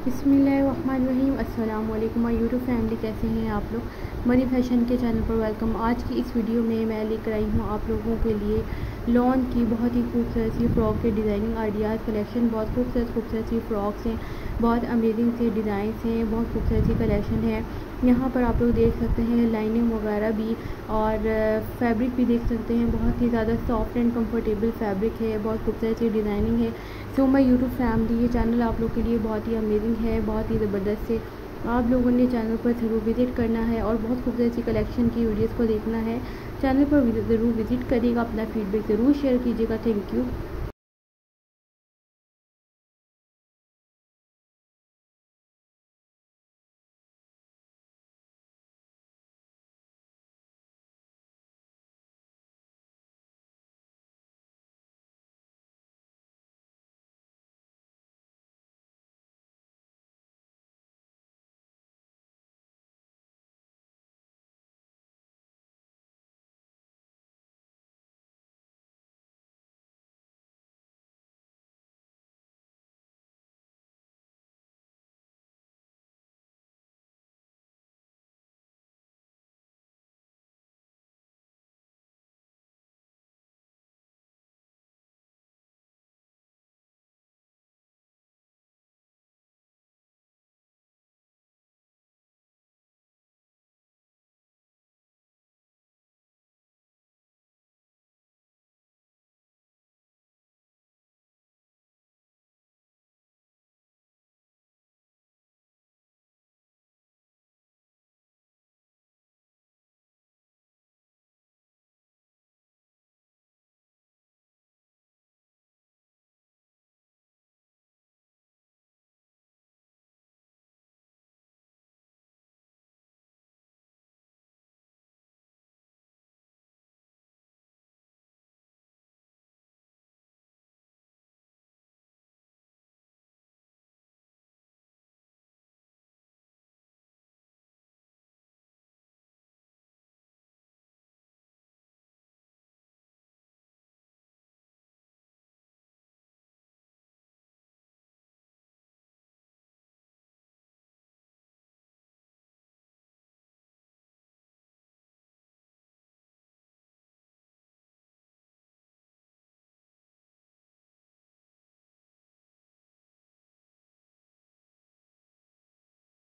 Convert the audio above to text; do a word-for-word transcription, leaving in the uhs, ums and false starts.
बिस्मिल्लाहिर्रहमानिर्रहीम। अस्सलाम वालेकुम माय यूट्यूब फैमिली, कैसे हैं आप लोग। मनी फैशन के चैनल पर वेलकम। आज की इस वीडियो में मैं लेकर आई हूँ आप लोगों के लिए लॉन की बहुत ही खूबसूरत सी फ़्रॉक के डिज़ाइनिंग आइडियाज़ कलेक्शन। बहुत खूबसूरत खूबसूरत सी फ़्रॉक्स हैं, बहुत अमेजिंग से डिज़ाइंस हैं, बहुत खूबसूरत सी कलेक्शन है। यहाँ पर आप लोग देख सकते हैं लाइनिंग वगैरह भी और फैब्रिक भी देख सकते हैं। बहुत ही ज़्यादा सॉफ्ट एंड कंफर्टेबल फैब्रिक है, बहुत खूबसूरत सी डिज़ाइनिंग है। सो माय यूट्यूब फैमिली, ये चैनल आप लोग के लिए बहुत ही अमेजिंग है, बहुत ही ज़बरदस्त है। आप लोगों ने चैनल पर ज़रूर विज़िट करना है और बहुत खूबसूरत सी कलेक्शन की वीडियोस को देखना है। चैनल पर ज़रूर विज़िट करिएगा, अपना फीडबैक ज़रूर शेयर कीजिएगा। Thank you.